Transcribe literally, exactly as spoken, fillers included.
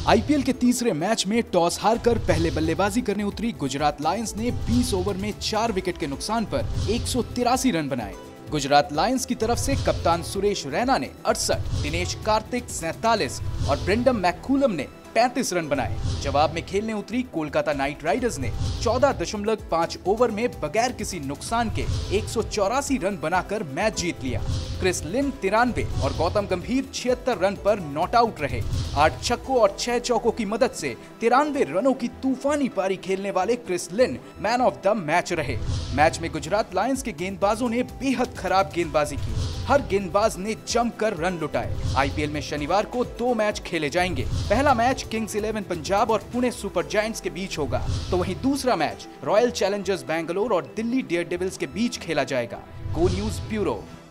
IPL के तीसरे match में टॉस हारकर पहले बल्लेबाजी करने उतरी गुजरात लायंस ने बीस ओवर में चार विकेट के नुकसान पर एक सौ तिरासी रन बनाए। गुजरात लायंस की तरफ से कप्तान सुरेश रैना ने अड़सठ, दिनेश कार्तिक सैंतालीस और ब्रेंडम मैककूलम ने पैंतीस रन बनाए। जवाब में खेलने उतरी कोलकाता नाइट राइडर्स ने चौदह दशमलव पाँच ओवर में बगैर किसी नुकसान के एक सौ चौरासी रन बनाकर मैच जीत लिया। क्रिस लिन तिरानवे और गौतम गंभीर छिहत्तर रन पर नॉट आउट रहे। आठ छक्कों और छह चौकों की मदद से तिरानवे रनों की तूफानी पारी खेलने वाले Chris Lynn man of the match रहे। मैच में गुजरात लायंस के गेंदबाजों ने बेहद खराब गेंदबाजी की। हर गेंदबाज ने जमकर रन लुटाए। आईपीएल में शनिवार को दो मैच खेले जाएंगे। पहला मैच किंग्स इलेवन पंजाब और पुणे सुपर जायंट्स के बीच होगा, तो वहीं दूसरा मैच रॉयल चैलेंजर्स बैंगलोर और दिल्ली डेयरडेविल्स के बीच खेला जाएगा। Go News bureau.